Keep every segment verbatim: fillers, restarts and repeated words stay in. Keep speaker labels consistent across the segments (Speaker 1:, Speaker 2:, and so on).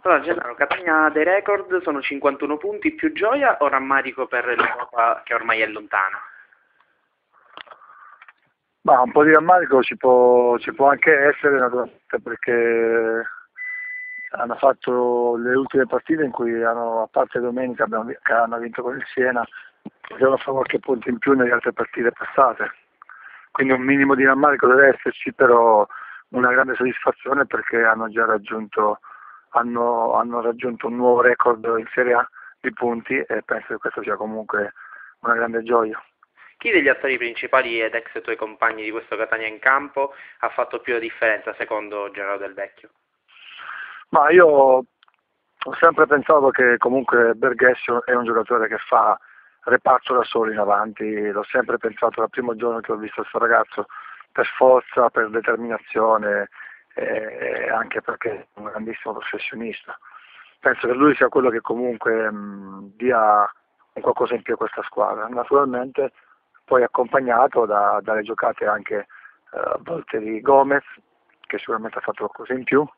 Speaker 1: Allora, Gennaro, Catania dei record sono cinquantuno punti, più gioia o rammarico per l'Europa che ormai è lontana?
Speaker 2: Ma un po' di rammarico ci può, ci può anche essere, naturalmente, perché hanno fatto le ultime partite in cui hanno, a parte domenica abbiamo, che hanno vinto con il Siena, potevano fare qualche punto in più nelle altre partite passate. Quindi un minimo di rammarico deve esserci, però una grande soddisfazione perché hanno già raggiunto, hanno, hanno raggiunto un nuovo record in Serie A di punti e penso che questo sia comunque una grande gioia.
Speaker 1: Chi degli attori principali ed ex tuoi compagni di questo Catania in campo ha fatto più la differenza secondo Gennaro Del Vecchio?
Speaker 2: Ma io ho sempre pensato che comunque Berghessio è un giocatore che fa reparto da solo in avanti, l'ho sempre pensato dal primo giorno che ho visto questo ragazzo, per forza, per determinazione e anche perché è un grandissimo professionista. Penso che lui sia quello che comunque mh, dia un qualcosa in più a questa squadra. Naturalmente poi accompagnato da, dalle giocate anche eh, a volte di Gomez, che sicuramente ha fatto qualcosa in più.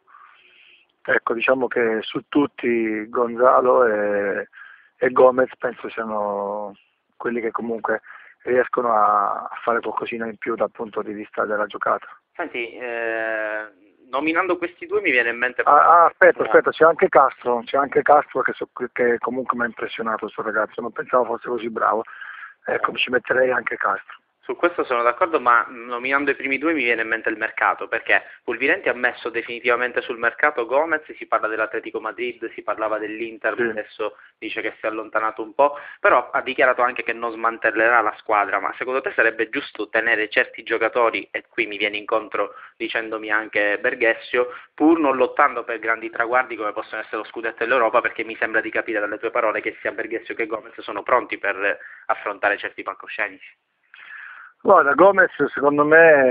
Speaker 2: Ecco, diciamo che su tutti Gonzalo e, e Gomez penso siano quelli che comunque riescono a, a fare qualcosina in più dal punto di vista della giocata.
Speaker 1: Senti, eh, nominando questi due mi viene in mente...
Speaker 2: Ah, ah, aspetta, aspetta, c'è anche Castro, c'è anche Castro che, so, che comunque mi ha impressionato questo ragazzo, non pensavo fosse così bravo. Ecco, ci metterei anche Castro.
Speaker 1: Su questo sono d'accordo, ma nominando i primi due mi viene in mente il mercato, perché Pulvirenti ha messo definitivamente sul mercato Gomez, si parla dell'Atletico Madrid, si parlava dell'Inter,
Speaker 2: Sì.
Speaker 1: ma adesso dice che si è allontanato un po', però ha dichiarato anche che non smantellerà la squadra, ma secondo te sarebbe giusto tenere certi giocatori, e qui mi viene incontro dicendomi anche Berghessio, pur non lottando per grandi traguardi come possono essere lo scudetto dell'Europa, perché mi sembra di capire dalle tue parole che sia Berghessio che Gomez sono pronti per affrontare certi palcoscenici?
Speaker 2: Guarda, Gomez secondo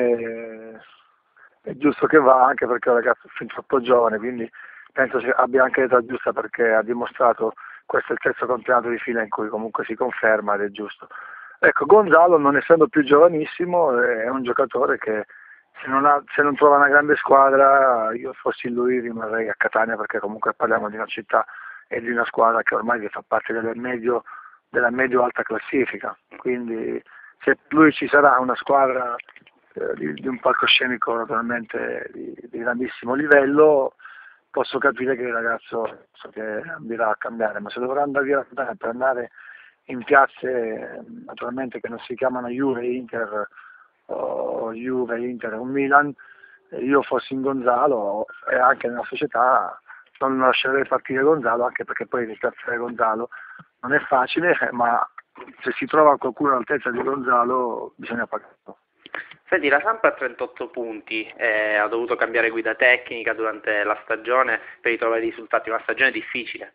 Speaker 2: me è giusto che va, anche perché è un ragazzo fin troppo giovane, quindi penso che abbia anche l'età giusta perché ha dimostrato, questo è il terzo campionato di fila in cui comunque si conferma ed è giusto. Ecco, Gonzalo, non essendo più giovanissimo, è un giocatore che se non, ha, se non trova una grande squadra, io fossi lui rimarrei a Catania, perché comunque parliamo di una città e di una squadra che ormai fa parte del medio, della medio-alta classifica, quindi se lui ci sarà una squadra eh, di, di un palcoscenico naturalmente di, di grandissimo livello, posso capire che il ragazzo so che ambirà a cambiare, ma se dovrà andare via per andare in piazze naturalmente che non si chiamano Juve, Inter o Juve, Inter o Milan, io fossi in Gonzalo e anche nella società non lascerei partire Gonzalo, anche perché poi ringraziare Gonzalo non è facile, ma se si trova qualcuno all'altezza di Gonzalo bisogna pagarlo.
Speaker 1: Senti, la Samp ha trentotto punti, eh, ha dovuto cambiare guida tecnica durante la stagione per ritrovare i risultati, una stagione difficile.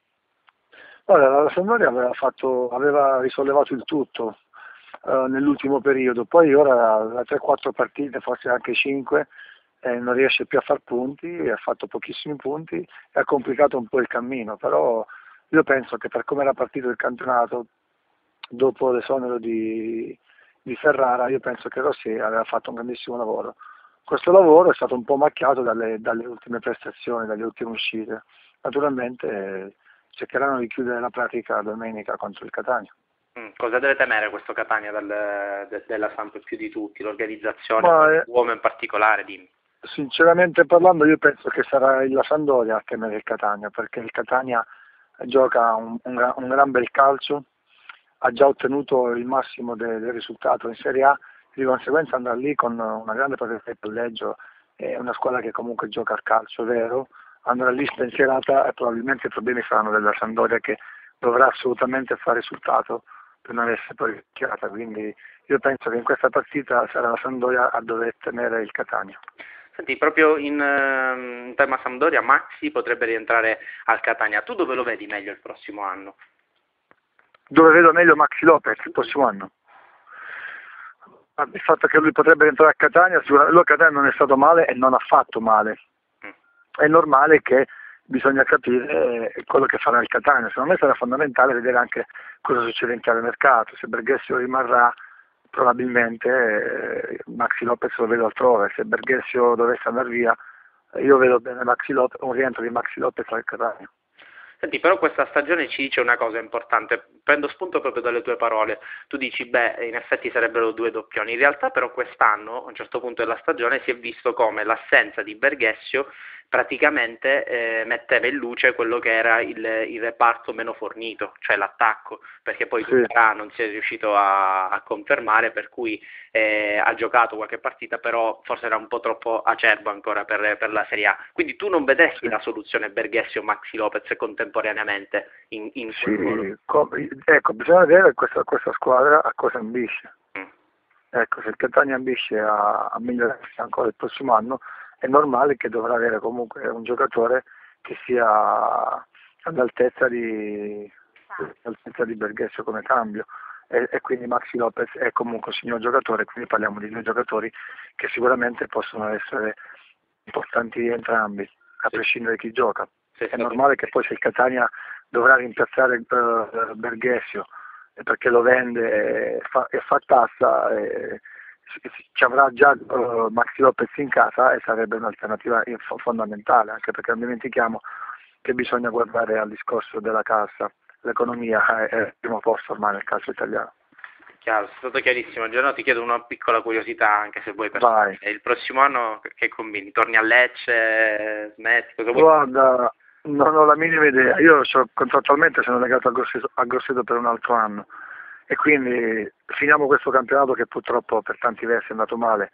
Speaker 2: Allora, la Sampdoria aveva, fatto, aveva risollevato il tutto eh, nell'ultimo periodo, poi ora da tre quattro partite, forse anche cinque, eh, non riesce più a far punti, ha fatto pochissimi punti e ha complicato un po' il cammino, però io penso che per come era partito il campionato, dopo l'esonero di, di Ferrara, io penso che Rossi aveva fatto un grandissimo lavoro. Questo lavoro è stato un po' macchiato dalle, dalle ultime prestazioni, dalle ultime uscite. Naturalmente eh, cercheranno di chiudere la pratica domenica contro il Catania.
Speaker 1: Mm, cosa deve temere questo Catania dal, de, della Samp più di tutti? L'organizzazione,
Speaker 2: Ma, eh,
Speaker 1: l'uomo in particolare, dimmi.
Speaker 2: Sinceramente parlando, io penso che sarà la Sampdoria a temere il Catania, perché il Catania gioca un, un, un gran bel calcio, ha già ottenuto il massimo de, del risultato in Serie A, di conseguenza andrà lì con una grande potenza di palleggio, è una squadra che comunque gioca al calcio, vero, andrà lì spensierata e probabilmente i problemi saranno della Sampdoria, che dovrà assolutamente fare risultato per non essere poi rischiata, quindi io penso che in questa partita sarà la Sampdoria a dover tenere il Catania.
Speaker 1: Senti, proprio in, uh, in tema Sampdoria, Maxi potrebbe rientrare al Catania. Tu dove lo vedi meglio il prossimo anno?
Speaker 2: Dove vedo meglio Maxi Lopez il prossimo anno? Il fatto che lui potrebbe entrare a Catania, sicuramente lui a Catania non è stato male e non ha fatto male. Mm. È normale che bisogna capire quello che farà il Catania. Secondo me sarà fondamentale vedere anche cosa succede in chiave mercato. Se Berghessio rimarrà, probabilmente eh, Maxi Lopez lo vedo altrove. Se Berghessio dovesse andare via, io vedo bene Maxi Lopez, un rientro di Maxi Lopez al Catania.
Speaker 1: Senti, però questa stagione ci dice una cosa importante, prendo spunto proprio dalle tue parole, tu dici beh in effetti sarebbero due doppioni, in realtà però quest'anno a un certo punto della stagione si è visto come l'assenza di Berghessio praticamente eh, metteva in luce quello che era il, il reparto meno fornito, cioè l'attacco, perché poi
Speaker 2: Sì.
Speaker 1: Ducarà non si è riuscito a, a confermare, per cui eh, ha giocato qualche partita, però forse era un po' troppo acerbo ancora per, per la Serie A. Quindi tu non vedresti
Speaker 2: Sì.
Speaker 1: la soluzione Berghessio-Maxi Lopez contemporaneamente in, in quel modo?
Speaker 2: Sì, com- ecco, bisogna vedere questa, questa squadra a cosa ambisce.
Speaker 1: Mm.
Speaker 2: Ecco, se il Catania ambisce a, a migliorarsi ancora il prossimo anno, è normale che dovrà avere comunque un giocatore che sia all'altezza di, all'altezza di Berghessio come cambio. E, e quindi Maxi Lopez è comunque un signor giocatore, quindi parliamo di due giocatori che sicuramente possono essere importanti entrambi, a prescindere da chi gioca. È normale che poi se il Catania dovrà rimpiazzare uh, Berghessio perché lo vende e fa, e fa tassa, e ci avrà già uh, Maxi Lopez in casa e sarebbe un'alternativa fondamentale, anche perché non dimentichiamo che bisogna guardare al discorso della cassa, l'economia è il primo posto ormai nel calcio italiano.
Speaker 1: Chiaro, è stato chiarissimo. Giorno ti chiedo una piccola curiosità, anche se vuoi, per
Speaker 2: Vai.
Speaker 1: il prossimo anno che combini? Torni a Lecce, smetti? Cosa vuoi?
Speaker 2: Guarda, non ho la minima idea, io so, contrattualmente sono legato a Grosseto, a Grosseto per un altro anno e quindi finiamo questo campionato che purtroppo per tanti versi è andato male.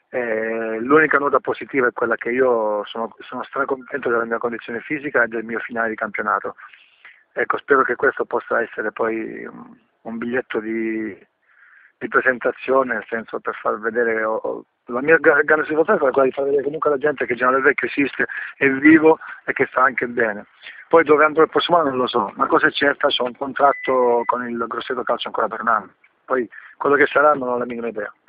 Speaker 2: Eh, l'unica nota positiva è quella che io sono, sono stracontento della mia condizione fisica e del mio finale di campionato. Ecco, spero che questo possa essere poi un, un biglietto di, di presentazione, nel senso per far vedere o, o, la mia grande situazione è quella di far vedere comunque alla gente che Generale Vecchio esiste, è vivo e che sta anche bene. Poi dove andrò il prossimo anno non lo so, una cosa è certa, ho un contratto con il Grosseto Calcio ancora per un anno, poi quello che sarà non ho la minima idea.